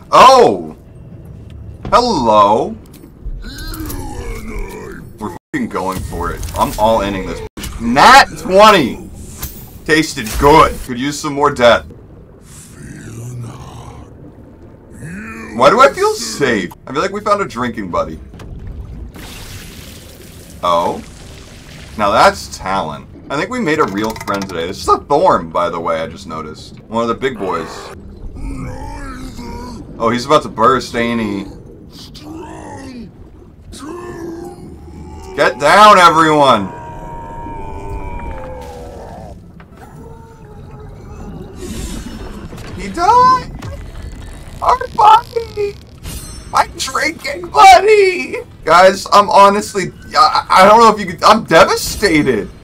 Oh! Hello! We're fucking going for it. I'm all ending this. Nat 20! Tasted good. Could use some more death. Why do I feel safe? I feel like we found a drinking buddy. Oh? Now that's talent. I think we made a real friend today. This is a Thorn, by the way, I just noticed. One of the big boys. Oh, he's about to burst, ain't he? Get down, everyone! He died! Our buddy! My drinking buddy! Guys, I'm honestly... I don't know if you could... I'm devastated!